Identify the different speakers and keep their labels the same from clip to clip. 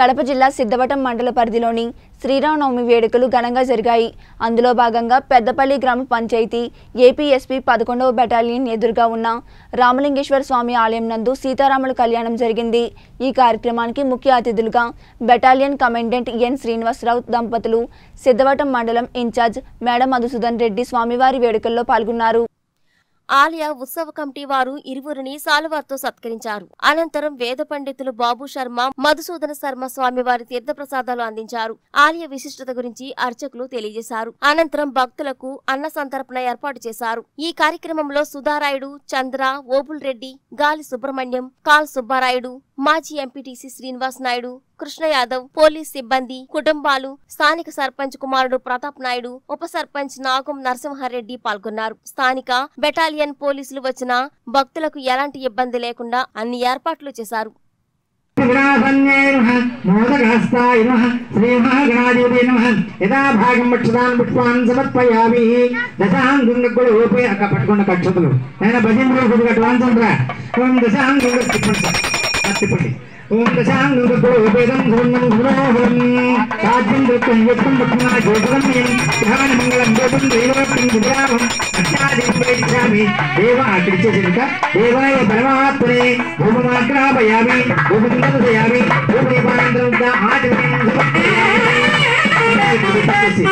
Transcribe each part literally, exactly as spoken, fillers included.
Speaker 1: కడప జిల్లా సిద్ధవటం మండల పరిధిలోని శ్రీరామనవమి వేడుకలు ఘనంగా జరిగాయి. అందులో భాగంగా పెద్దపల్లి గ్రామ పంచాయతీ ఏపీఎస్పీ పదకొండవ బెటాలియన్ ఎదురుగా ఉన్న రామలింగేశ్వర స్వామి ఆలయం నందు సీతారాముల కళ్యాణం జరిగింది. ఈ కార్యక్రమానికి ముఖ్య అతిథులుగా బెటాలియన్ కమాండెంట్ ఎన్ శ్రీనివాసరావు దంపతులు, సిద్ధవటం మండలం ఇన్ఛార్జ్ మేడ మధుసూదన్ రెడ్డి స్వామివారి వేడుకల్లో పాల్గొన్నారు.
Speaker 2: ఆలయ ఉత్సవ కమిటీ వారు ఇరువురిని సాలువార్తో సత్కరించారు. అనంతరం వేద పండితులు బాబు శర్మ, మధుసూదన శర్మ స్వామివారి తీర్థప్రసాదాలు అందించారు. ఆలయ విశిష్టత గురించి అర్చకులు తెలియజేశారు. అనంతరం భక్తులకు అన్న సంతర్పణ ఏర్పాటు చేశారు. ఈ కార్యక్రమంలో సుధారాయుడు, చంద్ర, ఓబుల్ రెడ్డి, గాలి సుబ్రహ్మణ్యం, కాల్ సుబ్బారాయుడు, మాజీ ఎంపీటీసీ శ్రీనివాస్ నాయుడు, కృష్ణ యాదవ్, పోలీస్ సిబ్బంది, కుటుంబాలు, స్థానిక సర్పంచ్ కుమారుడు ప్రతాప్ నాయుడు, ఉప సర్పంచ్ నాగం నరసింహారెడ్డి పాల్గొన్నారు. స్థానిక బెటాలియన్ పోలీసులు వచ్చిన భక్తులకు ఎలాంటి ఇబ్బంది లేకుండా అన్ని ఏర్పాట్లు చేశారు.
Speaker 3: ओम दशांग वेदम धर्मं गुरोहरं राज्यं दत्तं यत्तं दक्षिणा ज्योतिर्मयं ध्यान मंगलं ज्योतिं दैवतं विद्यामं अत्यादिं वैदिशामि देवा कृत्यजनक देवाय परमात्मने भूममाग्रापयामि भूमिन्दर्शयामि भूमिपानन्द्रं आचमनं समर्पयामि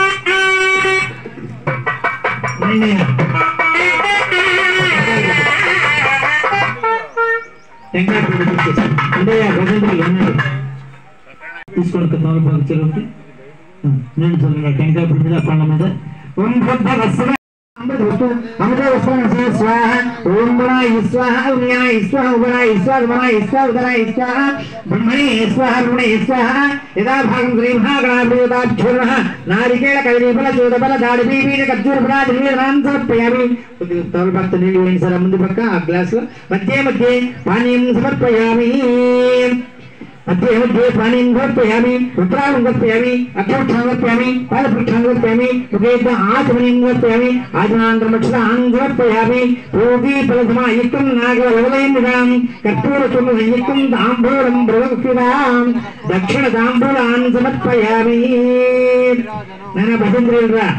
Speaker 3: టెంకాయ పూజ చేశారు అంటే ఆ భజనలు అన్నారు తీసుకొని తమలపాకు చెరువుకి నేను చదివిన టెంకాయ పూజ మీద పండ్ల మీద ఓం బుద్ధ వస్త్ర అమృత వస్తు అమృత వస్త్ర స్వాహ ఓం బణాయ స్వాహ ఉన్యాయ స్వాహ బణాయ స్వాహ బణాయ స్వాహ ఉదరాయ స్వాహ బ్రహ్మణే స్వాహ రుణే స్వాహ యదా భాగం శ్రీ మహాగణాధిపతాక్షుర్ణః నారికేళ కదలీఫల చూడబల దాడి బీజ ఖర్జూర ఫలాది నీరాన్ సమర్పయామి తమలపాకు నీళ్ళు వేయండి సార్ ముందు పక్క ఆ గ్లాసులో మధ్య మధ్య పానీయం సమర్పయామి मध्ये मध्ये पानीं समर्पयामि रुद्रां समर्पयामि अक्षोक्षां समर्पयामि पादपुक्षां समर्पयामि मुखेत आचमनीं समर्पयामि आचमनान्तरमक्षतां समर्पयामि भोगी फलसमायुक्तं नागवलवलयन्निदां कर्पूरचूर्णसंयुक्तं ताम्बूलं ब्रह्मक्षितां दक्षिणताम्बूलान् समर्पयामि नाना भजन्द्रेन्द्र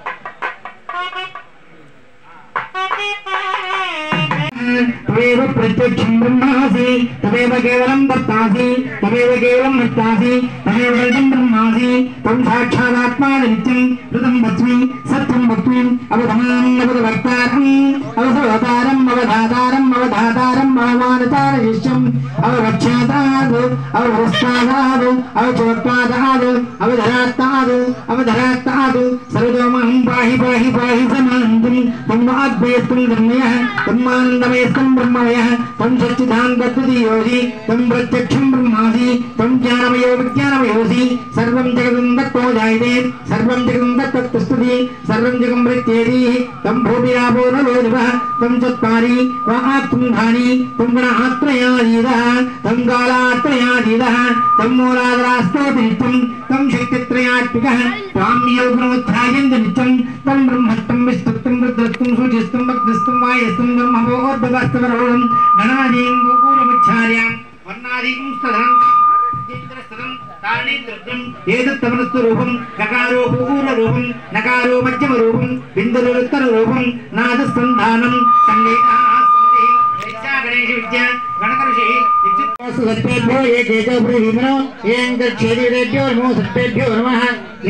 Speaker 3: तमेव प्रत्यक्षं ब्रह्मासि तमेव केवलं वर्तासि तमेव केवलं वर्तासि तमेव केवलं ब्रह्मासि त्वं साक्षादात्मा नित्यं कृतं वच्मि सत्यं वक्मि अवधमानं अवधवर्तारम् अवसवतारम् अवधातारम् अवधातारम् अवमानतारयिष्यम् अववक्षाताद् अववस्तादाद् अवचोत्पादाद् अवधरात्ताद् अवधरात्ताद् सर्वतोमहं पाहि पाहि पाहि समान्तं त्वं वाग्भयस्तं धर्मयः तन्मानन्दमय ब्रह्ममयः त्वं सच्चिदानन्दयोगी त्वं प्रत्यक्षं ब्रह्मासि त्वं ज्ञानमयो विज्ञानमयोसि सर्वं जगतं तत्त्वो जायते सर्वं जगतं तत्तत्तुस्ति सर्वं जगं प्रत्येति त्वं भूमिरापो नलो दिवः त्वं चत्वारि वाक्त्वं धानि त्वं गणात्रयाधीतः त्वं कालात्रयाधीतः त्वं मूलाधारास्तोतिनित्यं त्वं शक्तित्रयात्मिकः त्वाम्योग्नोत्थायन्त नित्यं त्वं ब्रह्मत्वं विस्तुत्वं रुद्रत्वं सूचिस्त्वं भक्तिस्त्वं वायस्त्वं ब्रह्मभोद्भवस्तवरोहं गणादीं गोपूरमुच्चार्यां वर्णादीं स्तधं चेन्द्रस्तधं तारणीन्द्रं एतत्तमनस्तु रूपं ककारो पूर्णरूपं नकारो मध्यमरूपं बिन्दुरुत्तररूपं नादसन्धानं संवेदा संदेहि विद्या गणेश विद्या गणकर्षे विद्युत्वासु सत्तेभ्यो ये केशवभृहिमनो ये अङ्गच्छेदिरेभ्यो नमो सत्तेभ्यो नमः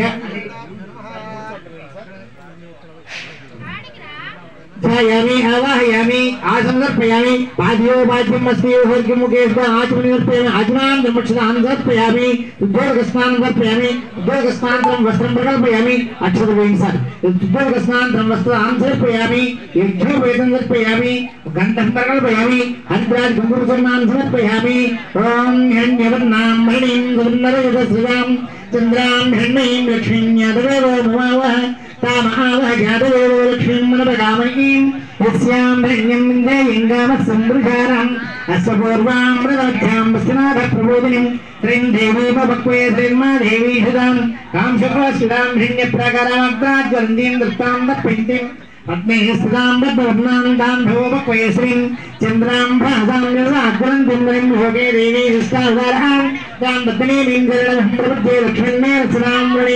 Speaker 3: ध्यायामि आवाहयामि आसमर्पयामि पाद्यो पाद्यं अस्ति वर्गमुखे आचमनीं समर्पयामि आचमनां धर्मक्षतां समर्पयामि उद्योगस्नानं समर्पयामि उद्योगस्नानन्तरं वस्त्रं प्रकल्पयामि अक्षतवें सर उद्योगस्नानन्तरं वस्त्रां समर्पयामि यज्ञोपवेतं समर्पयामि गन्धं प्रकल्पयामि हरिद्राज कुङ्कुमचूर्णां समर्पयामि ॐ हिरण्यवर्णां मणिं सुन्दरयुधश्रियां चन्द्रां हिरण्यं लक्ष्मीं यादवेव नमावः तामावः यादवेव लक्ष्मीं मनपगामयीं यस्यां हिरण्यं विन्दयं गामसंवृषाणाम् अश्वपूर्वां मृगध्यां वस्तुनाथप्रबोधिनीं त्रीं देवीमपक्वे श्रीर्मा देवी हृदां कांशकोऽस्विदां हिरण्यप्राकारामग्राज्वलन्तीं दृष्टां दर्पयन्तीं पद्मे स्थिताम्बद्वर्णान्ताम्भोपक्वयश्रीं चन्द्राम्भासाम्यसाग्रन्तिं भोगे देवी निष्ठासारहां तां पद्मनीं प्रपद्ये लक्ष्मणे रचनाम्रणे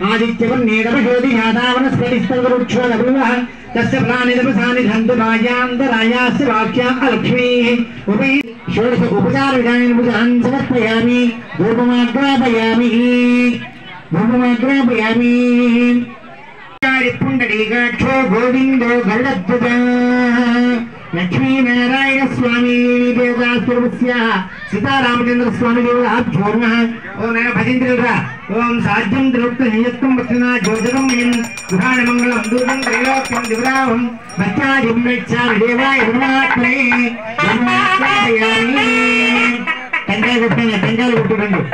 Speaker 3: आदित्यवर्णेरवशोधिघातावनस्पतिस्तवरुक्षोदभुवः तस्य प्राणिदपसानि धन्तुराजान्तरायास्य वाक्या अलक्ष्मीः उपै षोडश उपचारविधानेन पूजान् समर्पयामि धूपमाग्रापयामि धूपमाग्रापयामि पुंडरीकाक्षो गोविंदो गरुडध्वज लक्ष्मी नारायण स्वामी देवदास्वरूपस्य सीतारामचंद्र स्वामी देवदाभ्यो नमः ओम नमः भजेन्द्ररा ओम साध्यं द्रौक्त नियत्तं वचना ज्योतिरं यं सुहानमंगलं दुर्गं त्रैलोक्यं दिव्रावं भक्त्यादिं मेच्छामि देवाय धर्मात्मने धर्मात्मयामि तंगाल गुट्टने तंगाल गुट्टुरंडु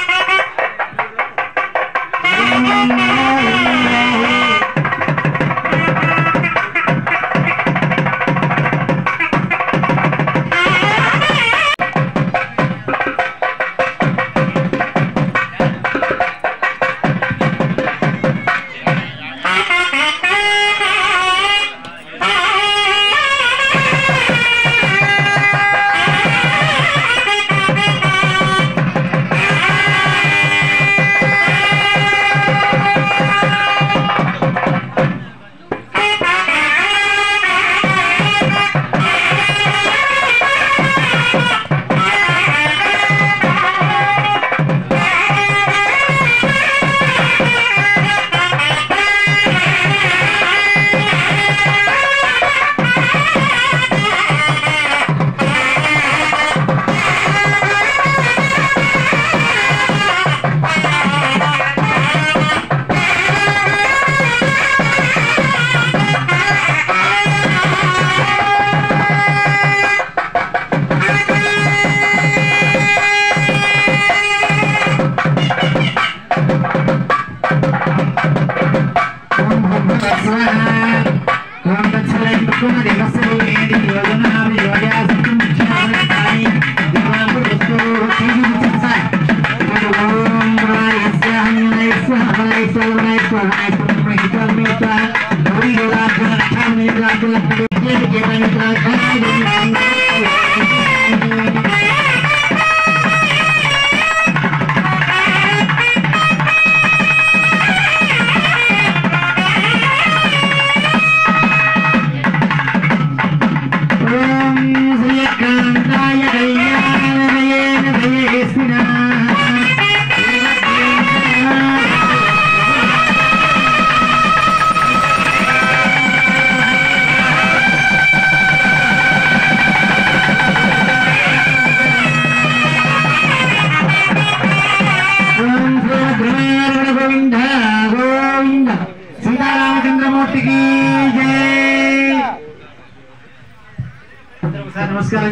Speaker 3: नमस्कार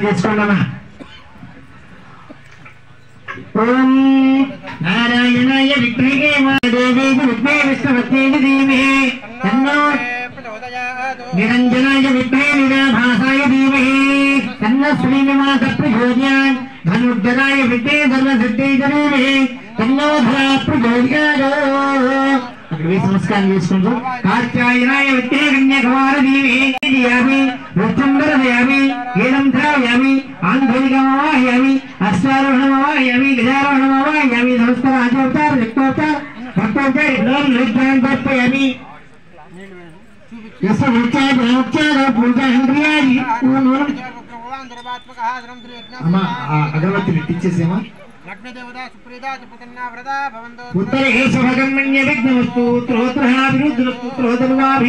Speaker 3: ओम नारायणाय विद्महे महादेवी विद्महे विष्णुपत्नी धीमहि तन्नो निरंजनाय विद्महे निराभासाय धीमहि तन्नो श्रीनिवास प्रचोदयात् धनुर्धराय विद्महे सर्वसिद्धि धीमहि तन्नो धरा प्रचोदयात् अग्रे संस्कार చేసుకుంటూ కాత్యాయనాయ విద్మహే కన్యాకుమార ధీమహి ధియామి వృత్తంబరయామి ఏనం ధాయామి ఆంధలికమాయామి అశ్వారోహణమాయామి గజారోహణమాయామి నమస్కార ఆచోపచార లిక్తోపచార భక్తోపచార గ్లోం లిక్తాన్ తర్పయామి యస్య విచార విచార పూజా ఇంద్రియాది అమ్మ అగరవత్తి ఇచ్చేసేమా उत्तरे शुभकर्मण्य विघ्नमस्तु स्तोत्रः विरुद्धस्तु स्तोत्रवाभि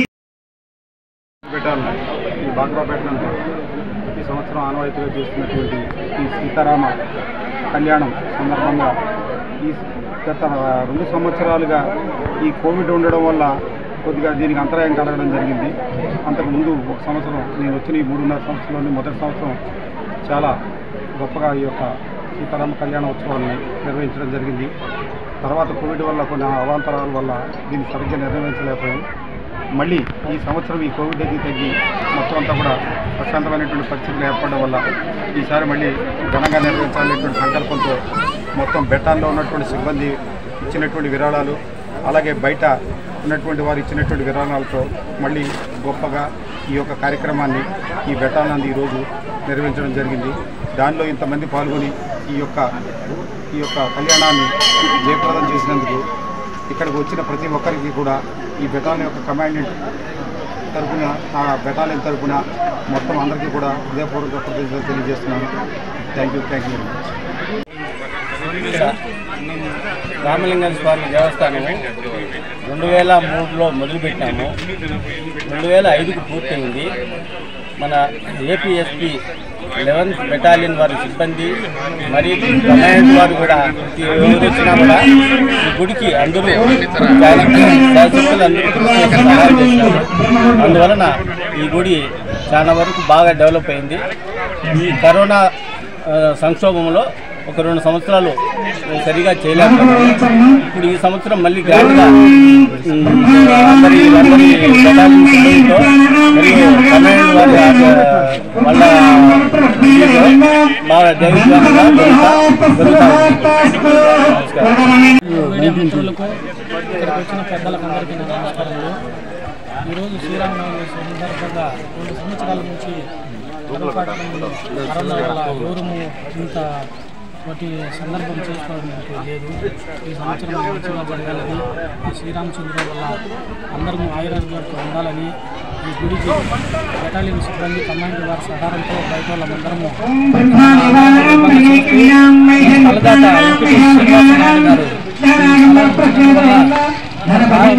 Speaker 4: ఈ బాగ్రాపేట నందు ప్రతి సంవత్సరం ఆనవాయితీగా చేస్తున్నటువంటి ఈ సీతారామ కళ్యాణం సందర్భంగా ఈ గత రెండు సంవత్సరాలుగా ఈ కోవిడ్ ఉండడం వల్ల కొద్దిగా దీనికి అంతరాయం కలగడం జరిగింది. అంతకుముందు ఒక సంవత్సరం నేను వచ్చిన ఈ మూడున్నర సంవత్సరంలోని మొదటి సంవత్సరం చాలా గొప్పగా ఈ యొక్క సీతారామ కళ్యాణ ఉత్సవాన్ని నిర్వహించడం జరిగింది. తర్వాత కోవిడ్ వల్ల కొన్ని అవాంతరాల వల్ల దీన్ని సరిగ్గా నిర్వహించలేకపోయాం. మళ్ళీ ఈ సంవత్సరం ఈ కోవిడ్ అది తగ్గి మొత్తం అంతా కూడా ప్రశాంతమైనటువంటి పరిస్థితులు ఏర్పడడం వల్ల ఈసారి మళ్ళీ ఘనంగా నిర్వహించాలనేటువంటి సంకల్పంతో మొత్తం బెట్టాల్లో ఉన్నటువంటి సిబ్బంది ఇచ్చినటువంటి విరాళాలు అలాగే బయట ఉన్నటువంటి వారు ఇచ్చినటువంటి విరాళాలతో మళ్ళీ గొప్పగా ఈ యొక్క కార్యక్రమాన్ని ఈ బెటాలియన్ ఈరోజు నిర్వహించడం జరిగింది. దానిలో ఇంతమంది పాల్గొని ఈ యొక్క ఈ యొక్క కళ్యాణాన్ని జయప్రదం చేసినందుకు ఇక్కడికి వచ్చిన ప్రతి ఒక్కరికి కూడా ఈ బెటాలియన్ యొక్క కమాండెంట్ తరఫున ఆ బెటాలియన్ తరఫున మొత్తం అందరికీ కూడా హృదయపూర్వక కృతజ్ఞతలు తెలియజేస్తున్నాను. Thank you thank you very much.
Speaker 5: Ramalinga Swamy దేవస్థానము రెండు వేల మూడులో మొదలుపెట్టాము. రెండు వేల ఐదుకు పూర్తయింది. మన ఏపీఎస్పీ లెవెన్త్ బెటాలియన్ వారి సిబ్బంది మరియు కమాండ్ వారు కూడా ఎవరు వచ్చినా కూడా ఈ గుడికి అందరూ శాసకులు అందరూ సహాయం చేశారు. అందువలన ఈ గుడి చాలా వరకు బాగా డెవలప్ అయింది. ఈ కరోనా సంక్షోభంలో ఒక రెండు సంవత్సరాలు సరిగా చేయలేకపోయాము. ఇప్పుడు ఈ సంవత్సరం మళ్ళీ గ్రాండ్గా అందరి అందరి బెటాలియన్ సిబ్బందితో మరియు కమాండ్ వారి వాళ్ళ బాగా జరుగుతుందా
Speaker 6: మిత్రులకు ఇక్కడికి వచ్చిన పెద్దలకు అందరికీ నా నమస్కారాలు. ఈరోజు శ్రీరామనవమి సందర్భంగా రెండు సంవత్సరాల నుంచి కరోనా వల్ల ఎవరము ఇంత వాటి సందర్భం చేసుకోవడానికి లేదు. ఈ సంవత్సరం మంచిగా జరగాలని, ఆ శ్రీరామచంద్రుల వల్ల అందరూ ఆయుర్వేదంతో ఉండాలని ఈ గుడికి బెటాలియన్ సిబ్బంది కమాండ్ వారి సహాయంతో బయట వాళ్ళందరము కలదాత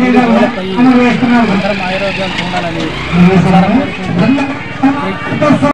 Speaker 6: అందరం ఆయుర్వేదంతో ఉండాలని కోరుకుంటున్నాం.